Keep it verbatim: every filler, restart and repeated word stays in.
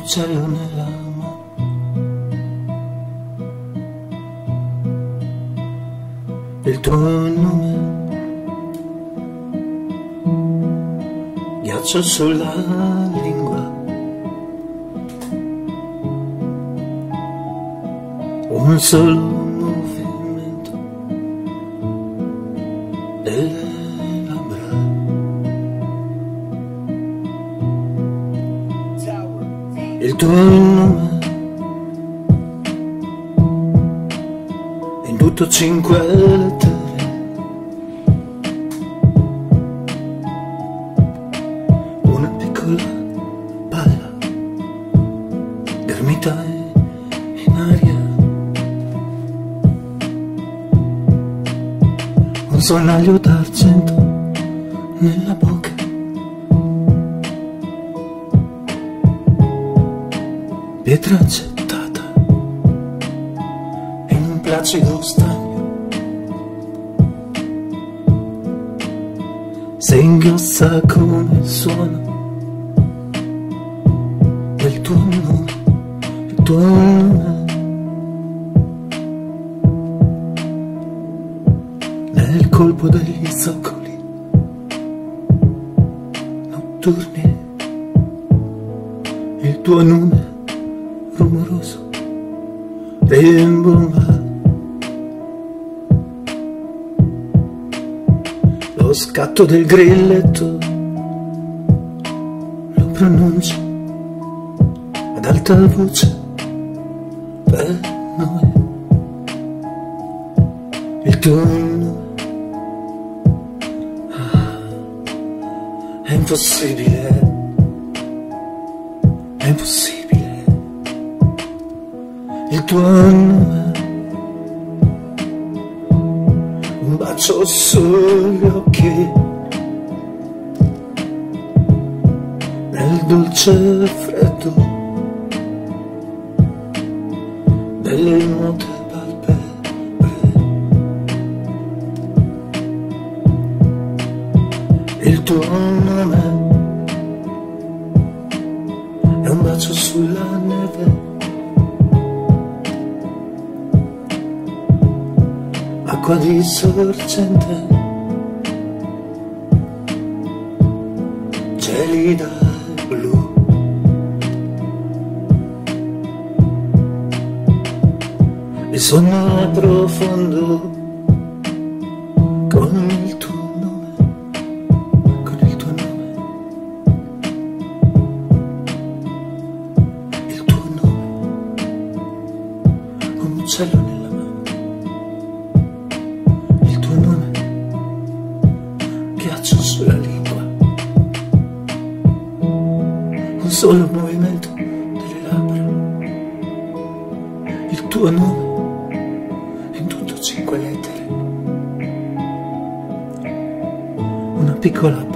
uccello nella mano, il tuo nome, ghiaccio sulla lingua, un solo movimento delle labbra, il tuo nome in tutto cinque lettere, una piccola palla ghermita in aria, un sonaglio d'argento nella bocca, pietra gettata in un placido stagno, se ingrossa come il suono del tuo nome, il tuo nome, nel colpo degli zoccoli notturni, il tuo nome rumoroso rimbomba, lo scatto del grilletto lo pronuncio ad alta voce per noi, il tuo nome. Ah, è impossibile, è impossibile, il tuo nome, un bacio sugli occhi, nel dolce freddo delle note palpebre, il tuo nome è un bacio sulla neve, acqua di sorgente, gelida e blu, il sonno è profondo con il tuo nome, con il tuo nome, il tuo nome, un uccello nella mano, il tuo nome, ghiaccio sulla lingua, un solo movimento delle labbra, il tuo nome in tutto cinque lettere, una piccola